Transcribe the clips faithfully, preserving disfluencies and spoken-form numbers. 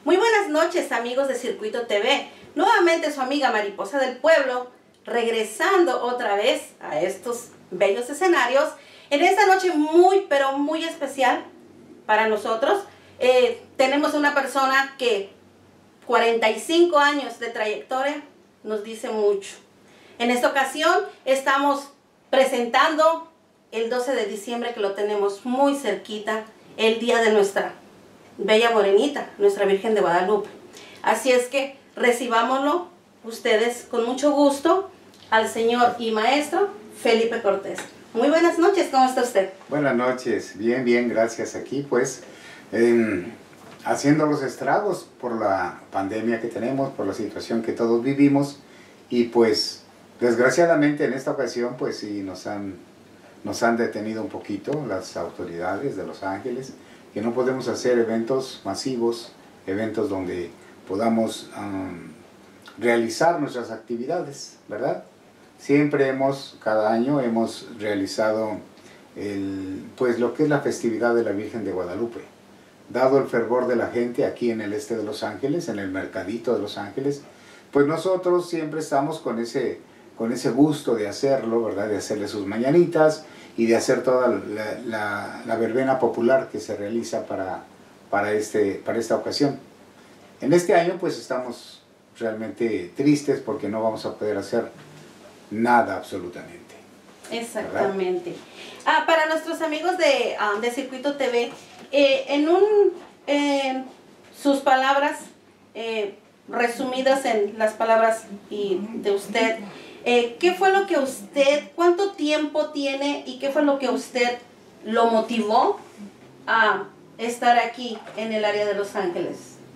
Muy buenas noches, amigos de Circuito T V. Nuevamente su amiga Mariposa del Pueblo, regresando otra vez a estos bellos escenarios. En esta noche muy, pero muy especial para nosotros. Eh, tenemos una persona que cuarenta y cinco años de trayectoria nos dice mucho. En esta ocasión estamos presentando el doce de diciembre, que lo tenemos muy cerquita, el día de nuestra bella morenita, nuestra Virgen de Guadalupe. Así es que recibámoslo ustedes con mucho gusto al señor y maestro Felipe Cortés. Muy buenas noches, ¿cómo está usted? Buenas noches, bien, bien, gracias. Aquí pues eh, haciendo los estragos por la pandemia que tenemos, por la situación que todos vivimos, y pues desgraciadamente en esta ocasión pues sí nos han, nos han detenido un poquito las autoridades de Los Ángeles, que no podemos hacer eventos masivos, eventos donde podamos um, realizar nuestras actividades, ¿verdad? Siempre hemos, cada año hemos realizado el, pues lo que es la festividad de la Virgen de Guadalupe. Dado el fervor de la gente aquí en el este de Los Ángeles, en el mercadito de Los Ángeles, pues nosotros siempre estamos con ese, con ese gusto de hacerlo, ¿verdad? De hacerle sus mañanitas y de hacer toda la, la, la verbena popular que se realiza para, para, este, para esta ocasión. En este año pues estamos realmente tristes porque no vamos a poder hacer nada absolutamente. Exactamente. Ah, para nuestros amigos de, um, de Circuito T V, eh, en un, eh, sus palabras, eh, resumidas en las palabras y de usted, eh, ¿qué fue lo que usted, cuánto tiempo tiene y qué fue lo que usted lo motivó a estar aquí en el área de Los Ángeles?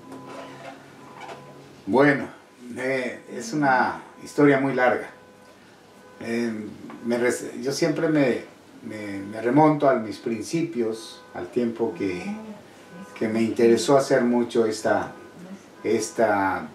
Bueno, eh, es una historia muy larga. Eh, me, yo siempre me, me, me remonto a mis principios, al tiempo que, que me interesó hacer mucho esta, esta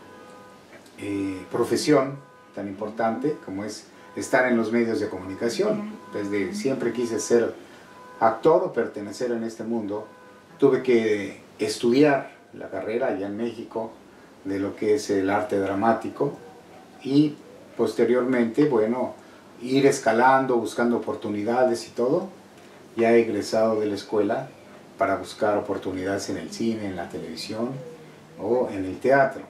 eh, profesión tan importante como es estar en los medios de comunicación. Desde siempre quise ser actor o pertenecer en este mundo. Tuve que estudiar la carrera allá en México de lo que es el arte dramático y posteriormente, bueno, ir escalando, buscando oportunidades y todo. Ya he egresado de la escuela para buscar oportunidades en el cine, en la televisión o en el teatro.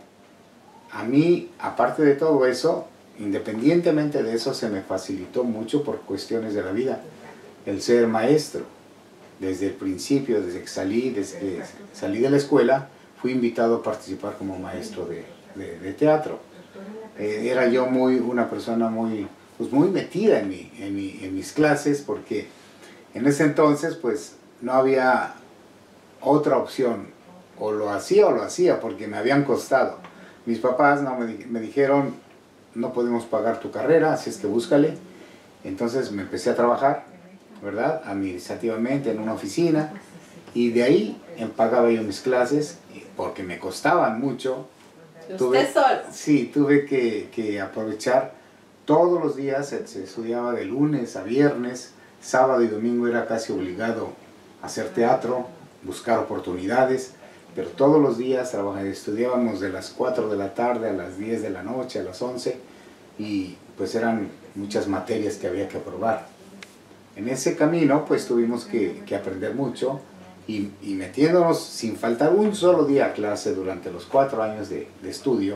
A mí, aparte de todo eso, independientemente de eso, se me facilitó mucho por cuestiones de la vida el ser maestro. Desde el principio, desde que salí, desde que salí de la escuela, fui invitado a participar como maestro de, de, de teatro. Eh, era yo muy, una persona muy, pues muy metida en, mi, en, mi, en mis clases, porque en ese entonces pues no había otra opción. O lo hacía o lo hacía, porque me habían costado. Mis papás no, me, me dijeron, no podemos pagar tu carrera, así es que búscale. Entonces me empecé a trabajar, ¿verdad? Administrativamente en una oficina, y de ahí pagaba yo mis clases, porque me costaban mucho. ¿Usted tuve, solo? Sí, tuve que, que aprovechar todos los días, se, se estudiaba de lunes a viernes, sábado y domingo era casi obligado a hacer teatro, buscar oportunidades, pero todos los días trabajé, estudiábamos de las cuatro de la tarde a las diez de la noche, a las once, y pues eran muchas materias que había que aprobar. En ese camino pues tuvimos que, que aprender mucho, y, y metiéndonos sin faltar un solo día a clase durante los cuatro años de, de estudio,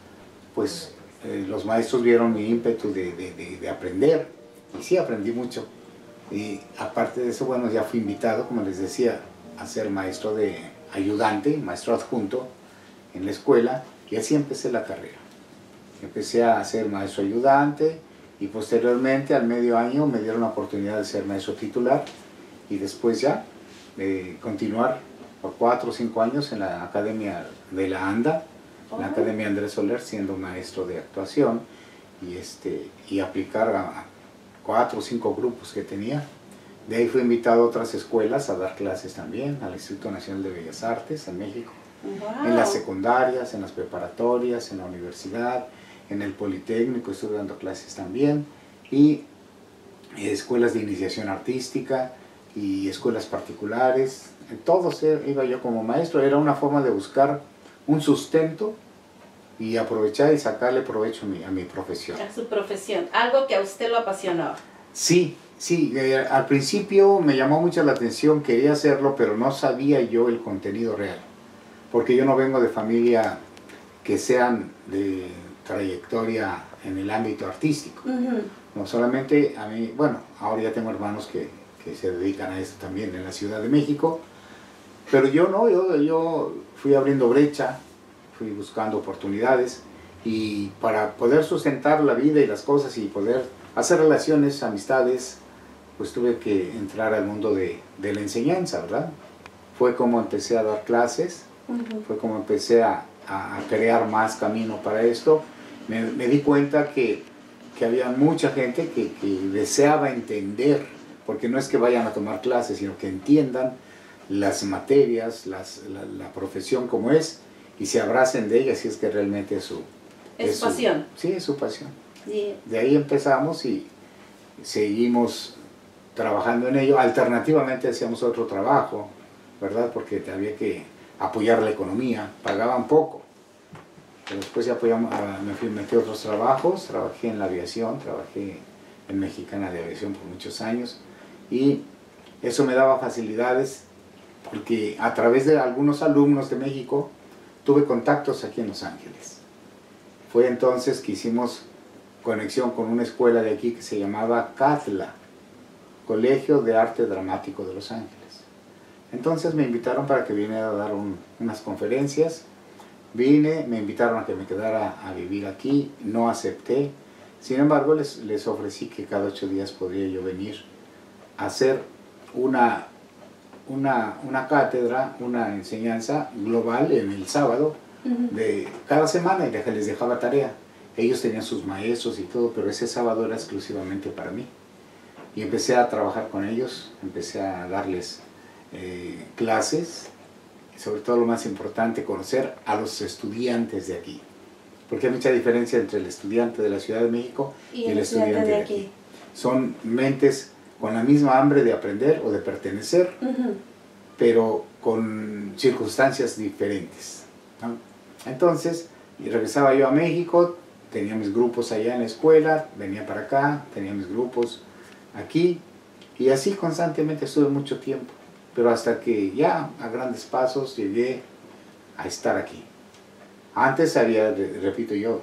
pues eh, los maestros vieron mi ímpetu de, de, de, de aprender, y sí aprendí mucho. Y aparte de eso, bueno, ya fui invitado, como les decía, a ser maestro de ayudante, maestro adjunto en la escuela, y así empecé la carrera. Empecé a ser maestro ayudante y posteriormente al medio año me dieron la oportunidad de ser maestro titular, y después ya de continuar por cuatro o cinco años en la academia de la ANDA, en la Academia Andrés Soler, siendo maestro de actuación, y, este, y aplicar a cuatro o cinco grupos que tenía. De ahí fui invitado a otras escuelas a dar clases también, al Instituto Nacional de Bellas Artes en México, wow. En las secundarias, en las preparatorias, en la universidad, en el Politécnico estuve dando clases también, y escuelas de iniciación artística y escuelas particulares. En todos iba yo como maestro. Era una forma de buscar un sustento y aprovechar y sacarle provecho a mi, a mi profesión. A su profesión, algo que a usted lo apasionaba. Sí, sí, eh, al principio me llamó mucho la atención, quería hacerlo, pero no sabía yo el contenido real, porque yo no vengo de familia que sean de trayectoria en el ámbito artístico. Uh-huh. No solamente a mí, bueno, ahora ya tengo hermanos que, que se dedican a esto también en la Ciudad de México, pero yo no, yo, yo fui abriendo brecha, fui buscando oportunidades y para poder sustentar la vida y las cosas y poder hacer relaciones, amistades, pues tuve que entrar al mundo de, de la enseñanza, ¿verdad? Fue como empecé a dar clases, uh-huh. fue como empecé a, a crear más camino para esto. Me, me di cuenta que, que había mucha gente que, que deseaba entender, porque no es que vayan a tomar clases, sino que entiendan las materias, las, la, la profesión como es, y se abracen de ella si es que realmente es su... Es, es su pasión. Sí, es su pasión. Yeah. De ahí empezamos y seguimos trabajando en ello. Alternativamente hacíamos otro trabajo, ¿verdad? Porque había que apoyar la economía, pagaban poco. Pero después ya apoyamos, me fui, metí a otros trabajos, trabajé en la aviación, trabajé en Mexicana de Aviación por muchos años y eso me daba facilidades porque a través de algunos alumnos de México tuve contactos aquí en Los Ángeles. Fue entonces que hicimos conexión con una escuela de aquí que se llamaba CATLA, Colegio de Arte Dramático de Los Ángeles. Entonces me invitaron para que viniera a dar un, unas conferencias. Vine, me invitaron a que me quedara a vivir aquí, no acepté. Sin embargo, les, les ofrecí que cada ocho días podría yo venir a hacer una, una, una cátedra, una enseñanza global en el sábado de cada semana y les dejaba tarea. Ellos tenían sus maestros y todo, pero ese sábado era exclusivamente para mí. Y empecé a trabajar con ellos, empecé a darles eh, clases, sobre todo lo más importante, conocer a los estudiantes de aquí. Porque hay mucha diferencia entre el estudiante de la Ciudad de México y, y el, el estudiante, estudiante de aquí. aquí. Son mentes con la misma hambre de aprender o de pertenecer, uh-huh. pero con circunstancias diferentes, ¿no? Entonces, regresaba yo a México, tenía mis grupos allá en la escuela, venía para acá, tenía mis grupos aquí, y así constantemente estuve mucho tiempo. Pero hasta que ya a grandes pasos llegué a estar aquí. Antes había, repito yo,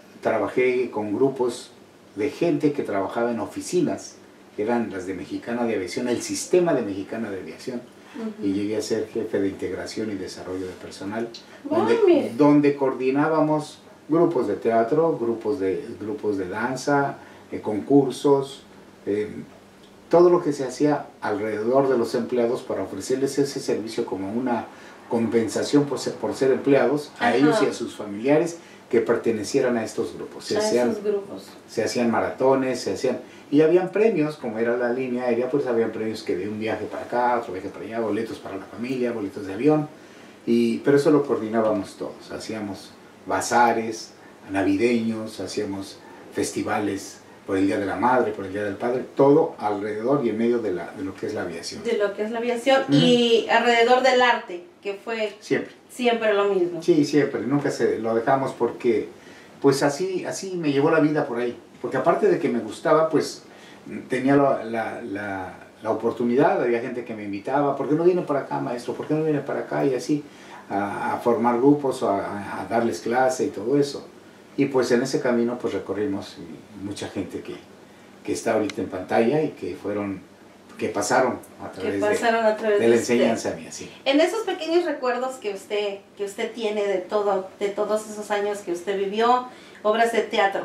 trabajé con grupos de gente que trabajaba en oficinas, que eran las de Mexicana de Aviación, el sistema de Mexicana de Aviación, uh-huh. y llegué a ser jefe de integración y desarrollo de personal, donde, donde coordinábamos grupos de teatro, grupos de, grupos de danza, eh, concursos, eh, todo lo que se hacía alrededor de los empleados para ofrecerles ese servicio como una compensación por ser, por ser empleados, a Ajá. ellos y a sus familiares que pertenecieran a estos grupos. Se, a hacían, esos grupos. se hacían maratones, se hacían... Y habían premios, como era la línea aérea, pues habían premios que de un viaje para acá, otro viaje para allá, boletos para la familia, boletos de avión, y, pero eso lo coordinábamos todos. Hacíamos bazares navideños, hacíamos festivales por el Día de la Madre, por el Día del Padre, todo alrededor y en medio de, la, de lo que es la aviación. De lo que es la aviación mm. y alrededor del arte, que fue siempre, siempre lo mismo. Sí, siempre, nunca se lo dejamos porque pues así, así me llevó la vida por ahí. Porque aparte de que me gustaba, pues tenía la, la, la, la oportunidad, había gente que me invitaba, ¿por qué no viene para acá, maestro? ¿Por qué no viene para acá? Y así, a, a formar grupos, a, a darles clase y todo eso. Y pues en ese camino pues recorrimos mucha gente que, que está ahorita en pantalla y que fueron, que pasaron a través, que pasaron de, a través de la de enseñanza mía, sí. En esos pequeños recuerdos que usted, que usted tiene de, todo, de todos esos años que usted vivió, obras de teatro,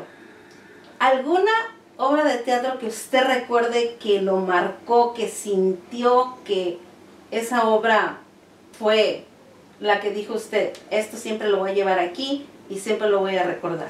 ¿alguna obra de teatro que usted recuerde que lo marcó, que sintió que esa obra fue la que dijo usted, esto siempre lo voy a llevar aquí y siempre lo voy a recordar?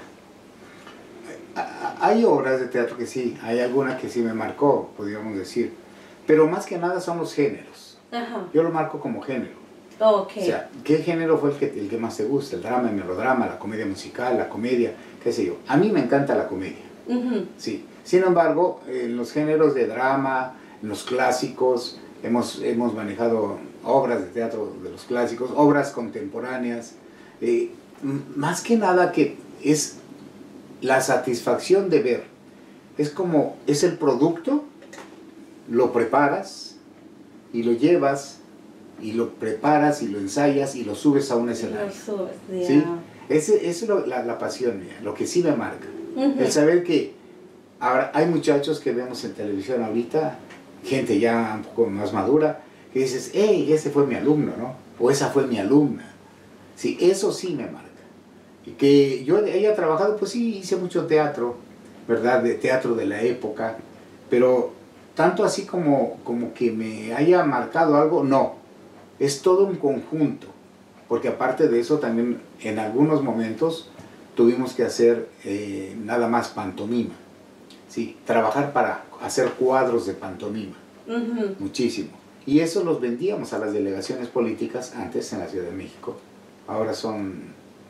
Hay obras de teatro que sí, hay alguna que sí me marcó, podríamos decir, pero más que nada son los géneros. Ajá. Yo lo marco como género. Okay. O sea, ¿qué género fue el que, el que más te gusta? El drama, el melodrama, la comedia musical, la comedia, qué sé yo. A mí me encanta la comedia. Uh-huh. Sí. Sin embargo, en los géneros de drama, en los clásicos, hemos, hemos manejado obras de teatro de los clásicos, obras contemporáneas, Eh, más que nada que es la satisfacción de ver. Es como, es el producto, lo preparas y lo llevas y lo preparas y lo ensayas y lo subes a un escenario. Lo subes, yeah. ¿Sí? Ese, esa es lo, la, la pasión mía, lo que sí me marca. Uh-huh. El saber que ahora hay muchachos que vemos en televisión ahorita, gente ya un poco más madura, que dices, hey, ese fue mi alumno, ¿no? O esa fue mi alumna. Sí, eso sí me marca. Y que yo haya trabajado, pues sí, hice mucho teatro, ¿verdad? De teatro de la época, pero tanto así como, como que me haya marcado algo, no. Es todo un conjunto, porque aparte de eso también en algunos momentos tuvimos que hacer eh, nada más pantomima, ¿sí? Trabajar para hacer cuadros de pantomima, uh-huh. Muchísimo. Y eso los vendíamos a las delegaciones políticas antes en la Ciudad de México, ahora son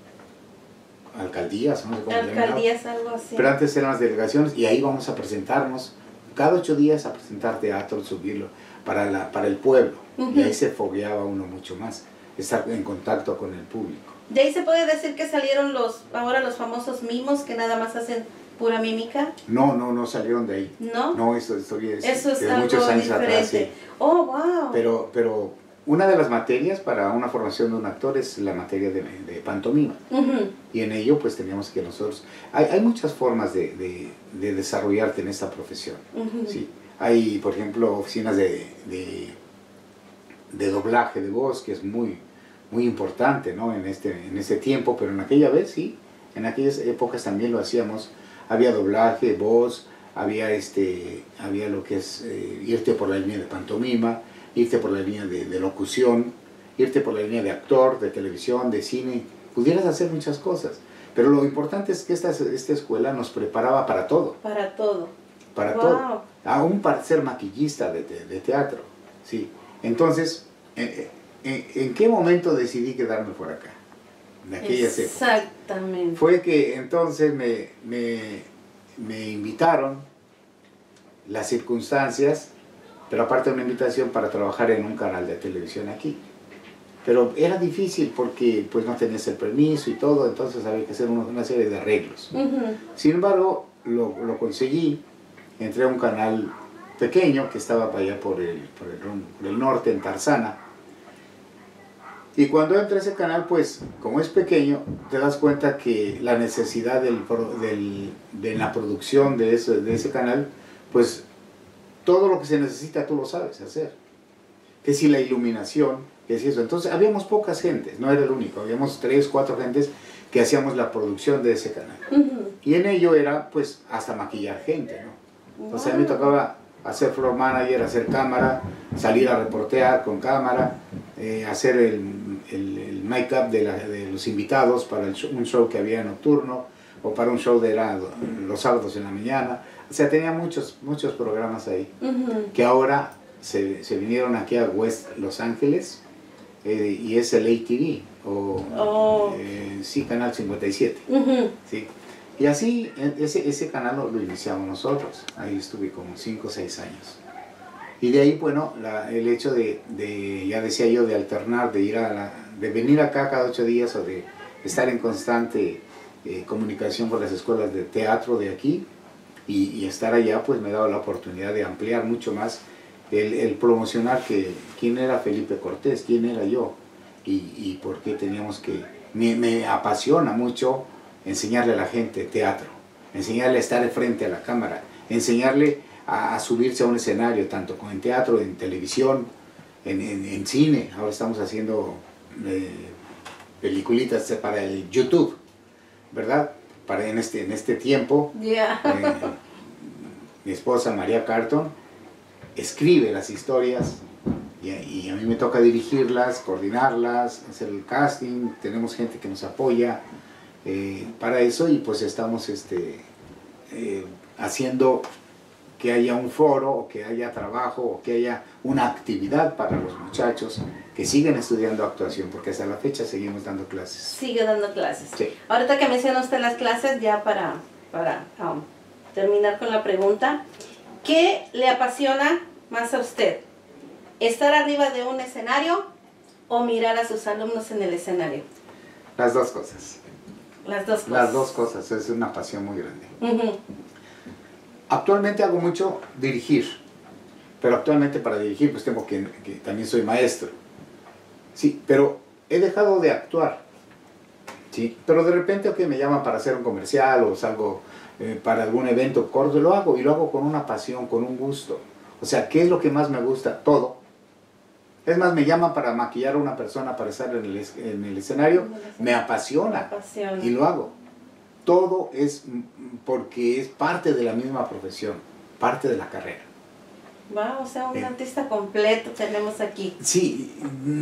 alcaldías, no sé cómo alcaldías, algo así. Pero antes eran las delegaciones y ahí vamos a presentarnos cada ocho días a presentar teatro, subirlo para, la, para el pueblo. Uh-huh. Y ahí se fogueaba uno mucho más, estar en contacto con el público. De ahí se puede decir que salieron los ahora los famosos mimos que nada más hacen pura mímica. No, no, no salieron de ahí. No. No, eso, eso es, eso es de algo muchos años diferente. atrás. Sí. Oh, wow. Pero, pero una de las materias para una formación de un actor es la materia de, de pantomima. Uh-huh. Y en ello pues teníamos que nosotros... Hay, hay muchas formas de, de, de desarrollarte en esta profesión. Uh-huh. ¿Sí? Hay, por ejemplo, oficinas de, de, de doblaje de voz, que es muy, muy importante, ¿no? en, este, en este tiempo, pero en aquella vez sí, en aquellas épocas también lo hacíamos. Había doblaje, voz, había, este, había lo que es eh, irte por la línea de pantomima, irte por la línea de, de locución, irte por la línea de actor, de televisión, de cine. Pudieras hacer muchas cosas, pero lo importante es que esta, esta escuela nos preparaba para todo. Para todo. Para wow. todo. Aún para ser maquillista de, de, de teatro. ¿Sí? Entonces, ¿en, en, ¿en qué momento decidí quedarme por acá? De aquellas épocas. Exactamente. Fue que entonces me, me, me invitaron, las circunstancias, pero aparte una invitación para trabajar en un canal de televisión aquí. Pero era difícil porque pues no tenías el permiso y todo, entonces había que hacer una, una serie de arreglos. Uh-huh. Sin embargo, lo, lo conseguí, entré a un canal pequeño que estaba para allá por el, por el, por el norte, en Tarzana. Y cuando entré a ese canal, pues como es pequeño, te das cuenta que la necesidad del, del, de la producción de ese, de ese canal, pues todo lo que se necesita tú lo sabes hacer. Que si la iluminación, que si eso. Entonces habíamos pocas gentes, no era el único, habíamos tres, cuatro gentes que hacíamos la producción de ese canal. Uh-huh. Y en ello era pues hasta maquillar gente, ¿no? Entonces a mí me tocaba hacer floor manager, hacer cámara, salir a reportear con cámara, eh, hacer el, el, el make-up de, de los invitados para el show, un show que había nocturno, o para un show de era, los sábados en la mañana. O sea, tenía muchos, muchos programas ahí, uh-huh. que ahora se, se vinieron aquí a West Los Ángeles, eh, y es el A T V, o oh. eh, sí, Canal cincuenta y siete. Uh-huh. ¿Sí? Y así, ese, ese canal lo, lo iniciamos nosotros. Ahí estuve como cinco o seis años. Y de ahí, bueno, la, el hecho de, de, ya decía yo, de alternar, de ir a la, de venir acá cada ocho días o de estar en constante eh, comunicación con las escuelas de teatro de aquí y, y estar allá, pues me ha dado la oportunidad de ampliar mucho más el, el promocionar que quién era Felipe Cortés, quién era yo y, y por qué teníamos que... Me, me apasiona mucho enseñarle a la gente teatro, enseñarle a estar frente a la cámara, enseñarle a, a subirse a un escenario, tanto en teatro, en televisión, en, en, en cine. Ahora estamos haciendo eh, peliculitas para el YouTube, ¿verdad? Para en este, en este tiempo, yeah. eh, mi esposa María Carton escribe las historias y, y a mí me toca dirigirlas, coordinarlas, hacer el casting, tenemos gente que nos apoya eh, para eso y pues estamos este, eh, haciendo que haya un foro, o que haya trabajo, o que haya una actividad para los muchachos que siguen estudiando actuación, porque hasta la fecha seguimos dando clases. Sigue dando clases. Sí. Ahorita que menciona usted las clases, ya para, para um, terminar con la pregunta, ¿qué le apasiona más a usted? ¿Estar arriba de un escenario o mirar a sus alumnos en el escenario? Las dos cosas. Las dos cosas. Las dos cosas, es una pasión muy grande. Uh-huh. Actualmente hago mucho dirigir, pero actualmente para dirigir pues tengo que, que también soy maestro. Sí, pero he dejado de actuar. Sí, pero de repente okay, me llaman para hacer un comercial o salgo eh, para algún evento corto, lo hago y lo hago con una pasión, con un gusto. O sea, ¿qué es lo que más me gusta? Todo. Es más, me llaman para maquillar a una persona para estar en el, en el escenario, me apasiona, me apasiona y lo hago. Todo es porque es parte de la misma profesión, parte de la carrera. Wow, o sea, un eh. artista completo tenemos aquí. Sí,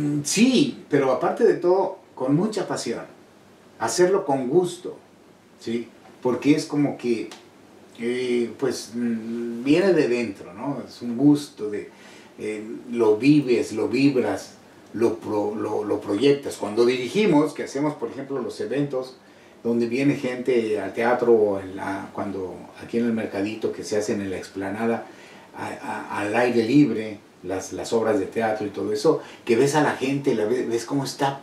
sí, pero aparte de todo, con mucha pasión. Hacerlo con gusto, ¿sí? Porque es como que, eh, pues, viene de dentro, ¿no? Es un gusto de... Eh, lo vives, lo vibras, lo, pro, lo, lo proyectas. Cuando dirigimos, que hacemos por ejemplo los eventos, donde viene gente al teatro, o en la, cuando aquí en el mercadito que se hacen en la explanada, a, a, al aire libre, las, las obras de teatro y todo eso, que ves a la gente, la ves, ves cómo está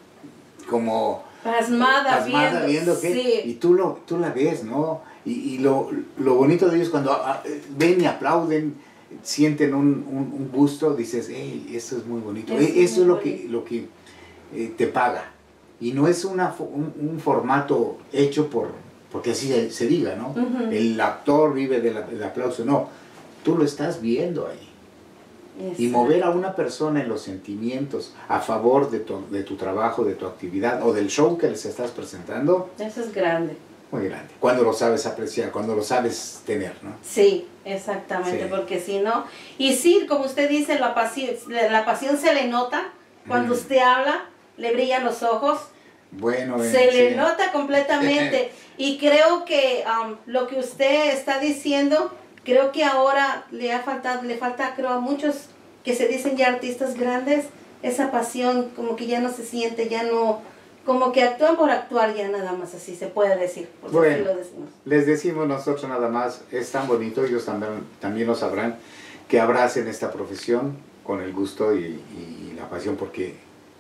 como... Pasmada, pasmada viendo, viendo, que, sí. y tú, lo, tú la ves, ¿no? Y, y lo, lo bonito de ellos cuando a, ven y aplauden, sienten un, un, un gusto, dices, hey, eso es muy bonito. Eso, eso es, es muy lo bonito. que, lo que eh, te paga. Y no es una, un, un formato hecho por, porque así se, se diga, ¿no? Uh-huh. El actor vive del, del aplauso, no. Tú lo estás viendo ahí. Exacto. Y mover a una persona en los sentimientos a favor de tu, de tu trabajo, de tu actividad o del show que les estás presentando. Eso es grande. Muy grande. Cuando lo sabes apreciar, cuando lo sabes tener, ¿no? Sí, exactamente, sí. Porque si no... Y sí, como usted dice, la pasión, la pasión se le nota. Cuando mm. usted habla, le brillan los ojos. Bueno, se sí. le nota completamente. Y creo que um, lo que usted está diciendo, creo que ahora le ha faltado, le falta, creo, a muchos que se dicen ya artistas grandes, esa pasión como que ya no se siente, ya no... Como que actúan por actuar ya nada más, así se puede decir. Bueno, así lo decimos. Les decimos nosotros nada más, es tan bonito, ellos también, también lo sabrán, que abracen esta profesión con el gusto y, y la pasión, porque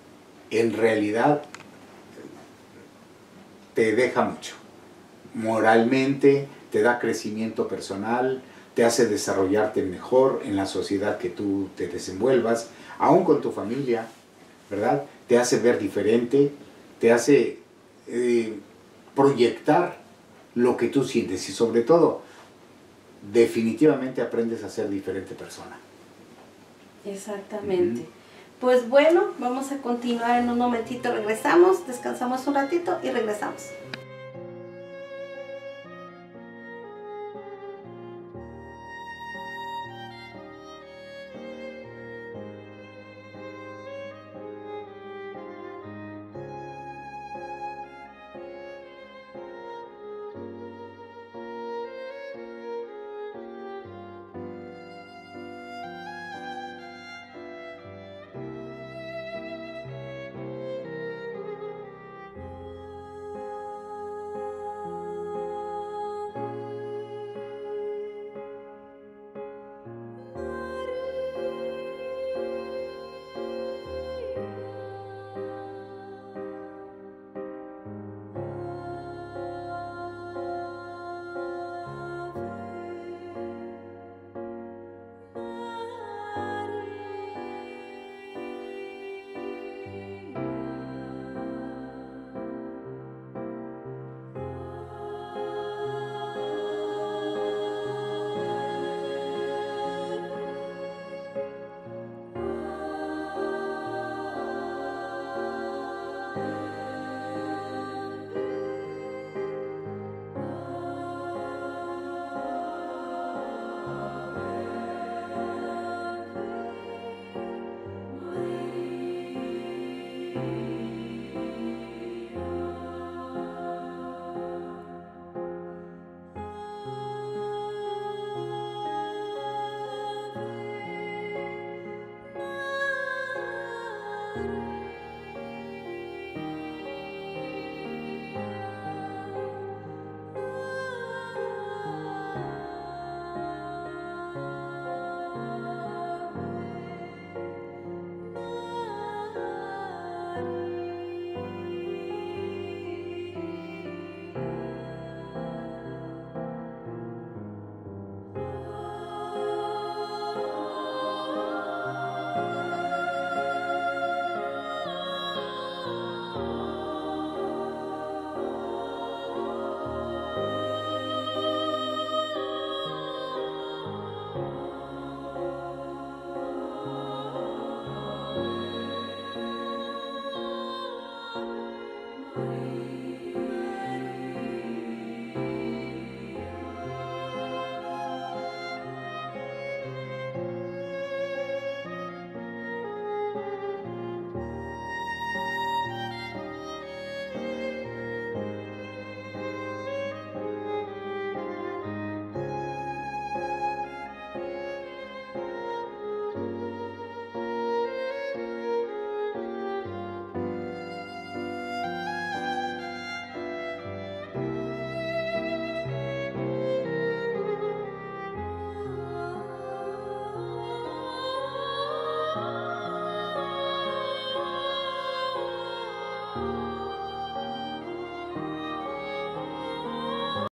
en realidad te deja mucho. Moralmente, te da crecimiento personal, te hace desarrollarte mejor en la sociedad que tú te desenvuelvas, aún con tu familia, ¿verdad? Te hace ver diferente, te hace eh, proyectar lo que tú sientes y sobre todo, definitivamente aprendes a ser diferente persona. Exactamente. Uh-huh. Pues bueno, vamos a continuar en un momentito, regresamos, descansamos un ratito y regresamos.